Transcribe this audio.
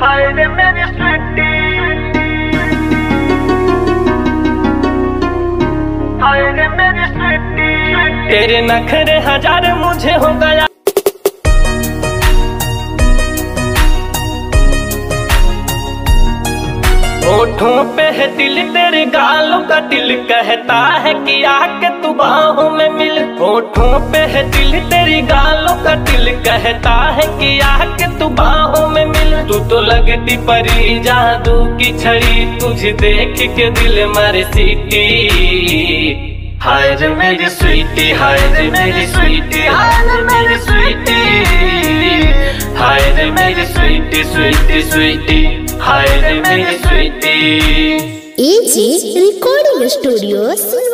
हाय रे मेरी स्वीटी, हाय रे मेरी स्वीटी, तेरे नखरे हजार मुझे हो गया। होठों पे है दिल तेरे गालों का दिल कहता है कि आके तू बाहों में मिल। होठों पे है दिल तेरी गालों का दिल कहता है कि आके तू बाहों में मिल। तू तो लगती परी जादू की छड़ी, तुझे देख के दिल मारे सीटी। हाय रे मेरी स्वीटी, हाय रे मेरी स्वीटी, हाय रे मेरी स्वीटी, हाय रे मेरी स्वीटी स्वीटी स्वीटी, हाय रे मेरी स्वीटी। AG recording studio.